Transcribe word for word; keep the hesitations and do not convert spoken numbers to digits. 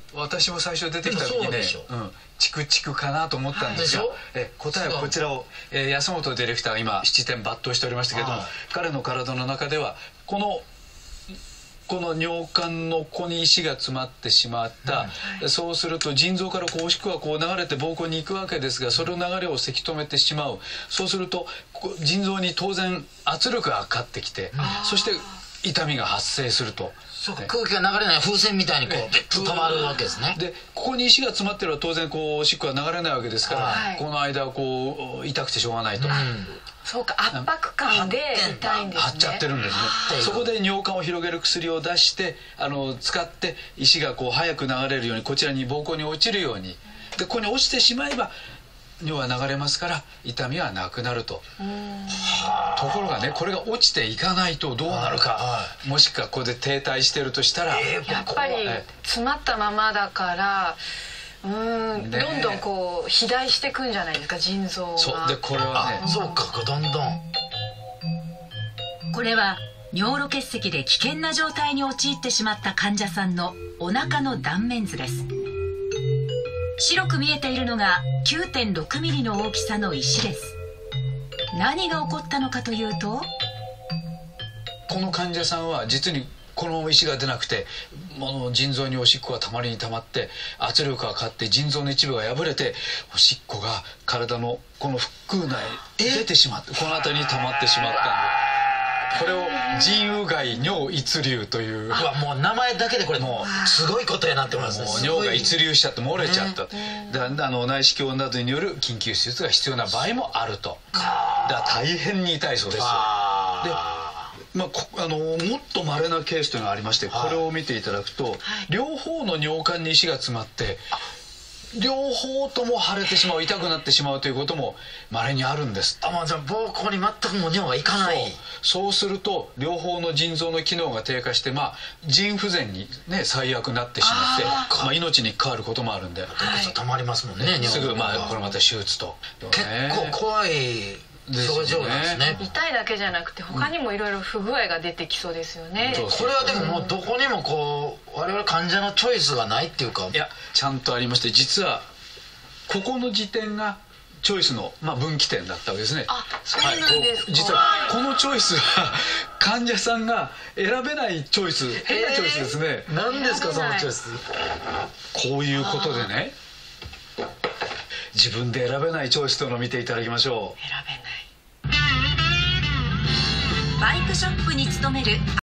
私も最初出てきた時ね、チクチクかなと思ったんですが、え答えはこちらを、えー、安本ディレクターが今七点抜刀しておりましたけども、彼の体の中ではこのこの尿管のここに石が詰まってしまった、うん、そうすると腎臓からこうおしっこがこう流れて膀胱に行くわけですが、それの流れをせき止めてしまう。そうすると腎臓に当然圧力がかかってきて、そして痛みが発生すると。 空気が流れない風船みたいにこうピッと止まるわけですね。 でここに石が詰まってれば当然こうおしっこが流れないわけですから、はい、この間はこう痛くてしょうがないと、うん、 そうか、圧迫感で痛いんですね。 張っちゃってるんですね。そこで尿管を広げる薬を出してあの使って石がこう早く流れるようにこちらに膀胱に落ちるように、でここに落ちてしまえば尿は流れますから痛みはなくなると。ところがね、これが落ちていかないとどうなるか、はい、もしくはここで停滞してるとしたら、 えー、やっぱり詰まったままだからうーん、ね、どんどんこう肥大していくんじゃないですか、腎臓が。 そうでこれはね、 そうか、どんどんこれは尿路結石で危険な状態に陥ってしまった患者さんのお腹の断面図です。白く見えているのが きゅうてんろくミリの大きさの石です。何が起こったのかというと、 この患者さんは実にこの石が出なくてもう腎臓におしっこがたまりにたまって圧力がかかって腎臓の一部が破れておしっこが体のこの腹腔内に出てしまって、この辺りにたまってしまったんで、これを腎盂外尿溢流という、 うわ、もう名前だけでこれもうすごいことになってますね。 もう尿が溢流しちゃって漏れちゃった、ね、であの内視鏡などによる緊急手術が必要な場合もあると。だから大変に痛いそうです。で、まあ、あのもっと稀なケースというのがありまして、これを見ていただくと、はい、両方の尿管に石が詰まって両方とも腫れてしまう、痛くなってしまうということも稀にあるんです。 あ、まあ、じゃあ膀胱に全くもう尿がいかない。 そう、そうすると両方の腎臓の機能が低下して、まあ、腎不全に、ね、最悪なってしまって、あ、まあ、命に関わることもあるんで、はい、 止まりますもんね、 すぐ、まあ、これまた手術と、 結構怖い症状なんですね。 痛いだけじゃなくて他にもいろいろ不具合が出てきそうですよね。 うん、これはでももうどこにもこう我々患者のチョイスがないっていうか、 いやちゃんとありまして、実はここの時点がチョイスの、まあ、分岐点だったわけですね。 あ、そうなんですか。 実はこのチョイスは患者さんが選べないチョイス、変なチョイスですね。 何ですかそのチョイス。 こういうことでね、自分で選べないチョイスというのを見ていただきましょう。 選べない。 バイクショップに勤める